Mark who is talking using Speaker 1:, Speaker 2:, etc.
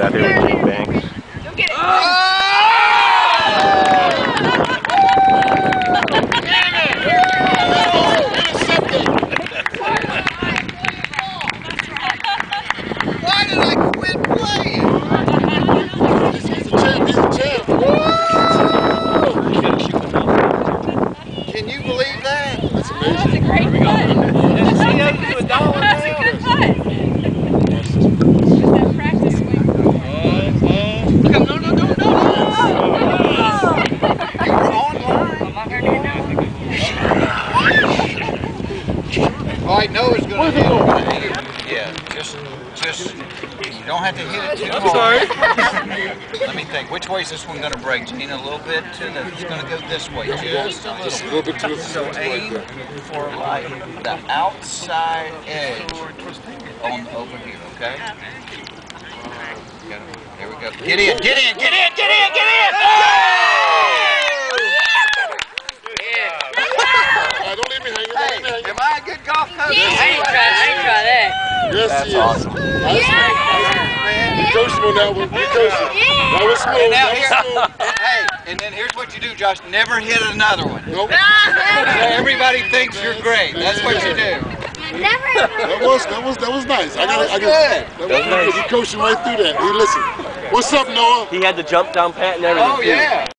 Speaker 1: out here with Gene Banks.
Speaker 2: Don't get it.
Speaker 3: Why did I quit playing? He's a champ. He's a champ. Can you believe that? That's amazing.
Speaker 2: That's a great putt. That's a good putt. Just that practice swing.
Speaker 3: You were online. All right, Noah's going to hit it. Yeah, just, you don't have to hit it too hard.
Speaker 1: I'm sorry.
Speaker 3: Let me think, which way is this one going to break? Gene, a little bit to the, it's going to go this way, just a little bit. So aim for like the outside edge on over here, okay? There we go. Get in, get in, get in, get in, get in! Don't leave me hanging. Hey, am I a good golf coach?
Speaker 2: I ain't try that.
Speaker 3: Yes,
Speaker 1: That's
Speaker 3: he is.
Speaker 1: awesome.
Speaker 3: You coaching on that one. You coaching. That was smooth.
Speaker 4: And now
Speaker 3: That was
Speaker 4: here,
Speaker 3: smooth.
Speaker 4: hey, and then here's what you do, Josh. Never hit another one.
Speaker 3: Nope.
Speaker 4: Everybody thinks you're great. That's what you do.
Speaker 3: That was nice. That was nice. You coaching right through that. Hey, listen. What's up, Noah?
Speaker 1: He had the jump down pat and everything.
Speaker 4: Oh, yeah.